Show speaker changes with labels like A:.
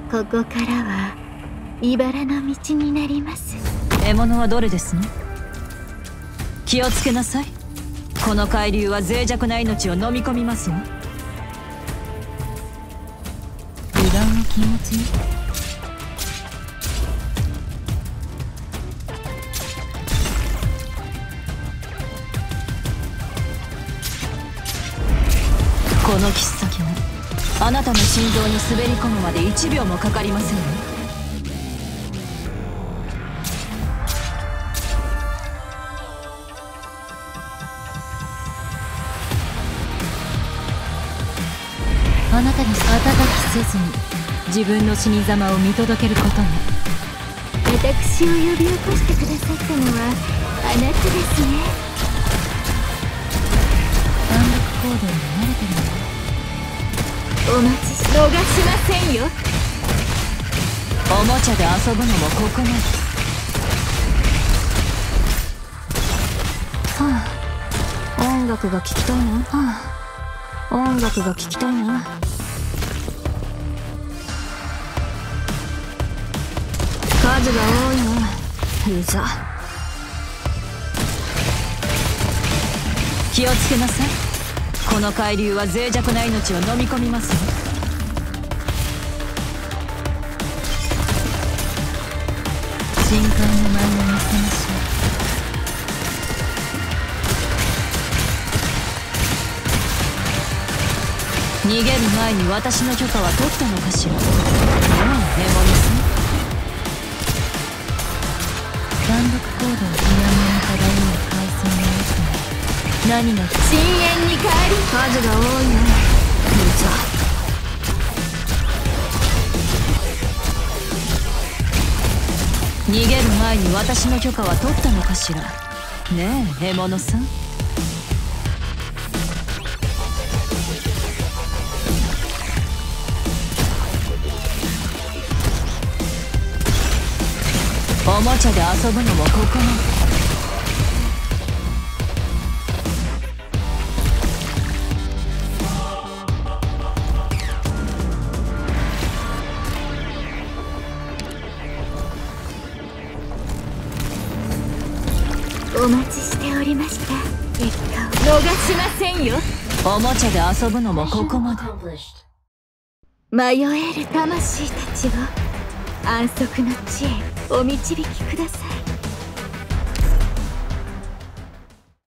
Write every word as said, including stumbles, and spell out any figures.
A: ここからは茨の道になります。
B: 獲物はどれですの？気をつけなさい。この海流は脆弱な命を飲み込みますよ。油断は禁物よ。この切っ先もあなたの心臓に滑り込むまでいちびょうもかかりませんよ。あなたに温きせずに自分の死に様を見届けることも。
A: 私を呼び起こしてくださったのはあなたですね。
B: 単独行動に慣れてるの。
A: お待ちし逃しませんよ。
B: おもちゃで遊ぶのもここまで。はあ、音楽が聴きたいな。はあ、音楽が聴きたいな。数が多いな。うざ。気をつけなさい。この海流は脆弱な命を飲み込みますよ。深海の舞を見せましょう。逃げる前に私の許可は取ったのかしら。ねえ、獲物さん。単独行動を南に漂う海藻の奥に何が
A: 深淵に帰り
B: 数が多いな。うざ。逃げる前に私の許可は取ったのかしら。ねえ、獲物さん。おもちゃで遊ぶのもここまで。
A: お待ちしておりました。結果を逃しませんよ。
B: おもちゃで遊ぶのもここまで。
A: 迷える魂たちを安息の地へお導きください。